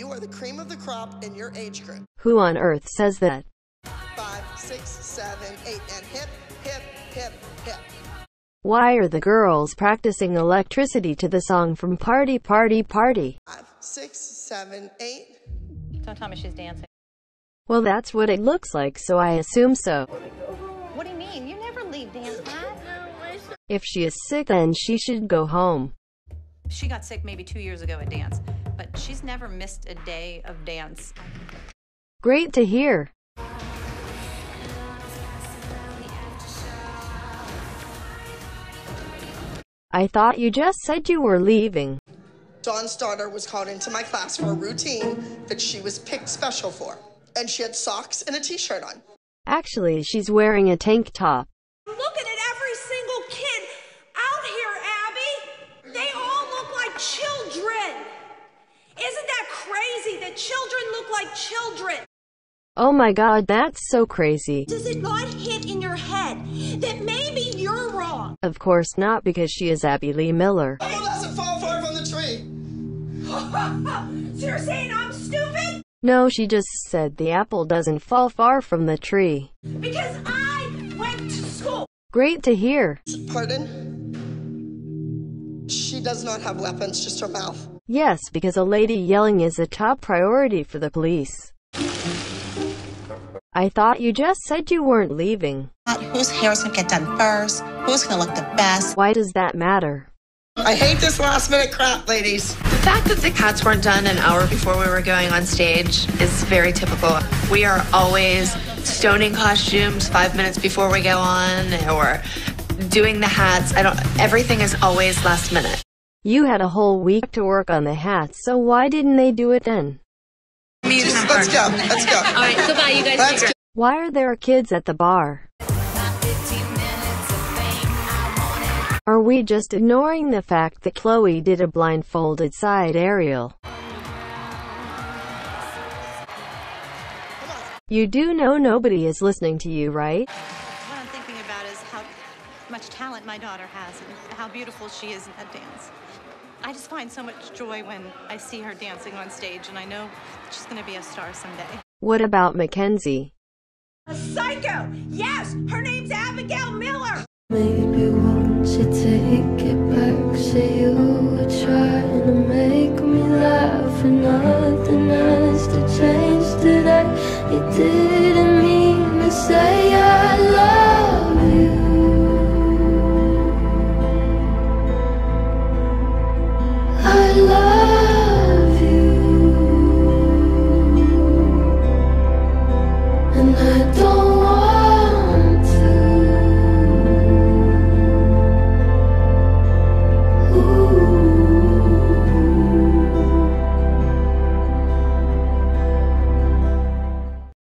You are the cream of the crop in your age group. Who on earth says that? 5, 6, 7, 8, and hip, hip, hip, hip. Why are the girls practicing electricity to the song from Party Party Party? 5, 6, 7, 8. Don't tell me she's dancing. Well, that's what it looks like, so I assume so. What do you mean? You never leave dance, Pat. If she is sick, then she should go home. She got sick maybe 2 years ago at dance, but she's never missed a day of dance. Great to hear. I thought you just said you were leaving. Dawn's daughter was called into my class for a routine that she was picked special for. And she had socks and a t-shirt on. Actually, she's wearing a tank top. I'm looking at every single kid out here, Abby. They all look like children. Isn't that crazy that children look like children? Oh my god, that's so crazy. Does it not hit in your head that maybe you're wrong? Of course not, because she is Abby Lee Miller. Apple doesn't fall far from the tree. So you're saying I'm stupid? No, she just said the apple doesn't fall far from the tree. Because I went to school. Great to hear. Pardon? She does not have weapons, just her mouth. Yes, because a lady yelling is a top priority for the police. I thought you just said you weren't leaving. Whose hair is going to get done first? Who's going to look the best? Why does that matter? I hate this last minute crap, ladies. The fact that the cats weren't done an hour before we were going on stage is very typical. We are always stoning costumes 5 minutes before we go on, or doing the hats. Everything is always last minute. You had a whole week to work on the hats, so why didn't they do it then? Let's go. Let's go. All right, goodbye, you guys. Let's go. Why are there kids at the bar? Are we just ignoring the fact that Chloe did a blindfolded side aerial? You do know nobody is listening to you, right? What I'm thinking about is how much talent my daughter has and how beautiful she is in that dance. I just find so much joy when I see her dancing on stage, and I know she's going to be a star someday. What about Mackenzie? A psycho. Yes, her name's Abigail Miller. Maybe won't you take it back to you?